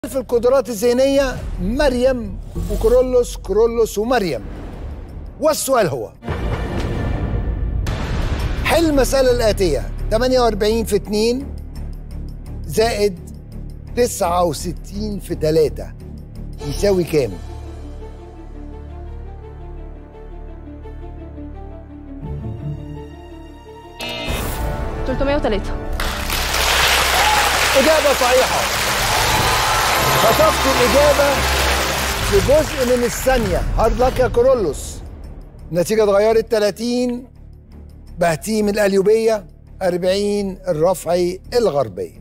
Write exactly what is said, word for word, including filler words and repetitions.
في القدرات الذهنية مريم وكرولوس، كرولوس ومريم. والسؤال هو: حل المسألة الآتية: ثمانية وأربعين في اتنين زائد تسعة وستين في تلاتة يساوي كام؟ تلتمية وتلاتة. إجابة صحيحة. خطفت الإجابة في جزء من الثانية. هارد لك يا كرولوس. النتيجة اتغيرت: تلاتين بهتيم القليوبية، أربعين الرفعي الغربية.